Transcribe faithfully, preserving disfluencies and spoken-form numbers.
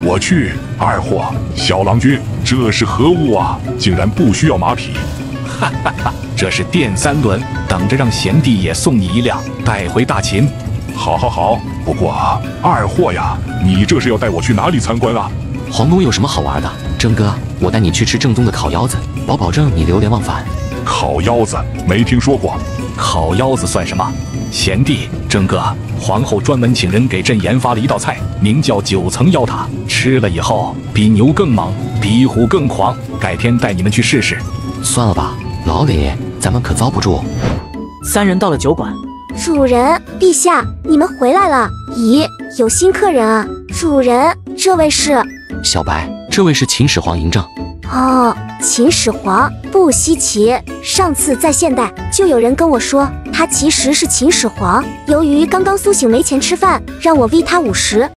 我去，二货，小郎君，这是何物啊？竟然不需要马匹！ 哈哈哈，这是电三轮，等着让贤弟也送你一辆，带回大秦。 好，好，好。不过啊，二货呀，你这是要带我去哪里参观啊？ 皇宫有什么好玩的？征哥，我带你去吃正宗的烤腰子，保保证你流连忘返。 烤腰子没听说过。 烤腰子算什么？贤弟，征哥，皇后专门请人给朕研发了一道菜，名叫九层妖塔，吃了以后比牛更猛，比虎更狂。改天带你们去试试。 算了吧，老李，咱们可遭不住。 三人到了酒馆。 主人，陛下，你们回来了。咦，有新客人啊！主人，这位是…… 小白，这位是秦始皇嬴政。 哦，秦始皇不稀奇，上次在现代就有人跟我说他其实是秦始皇，由于刚刚苏醒没钱吃饭，让我喂他五十。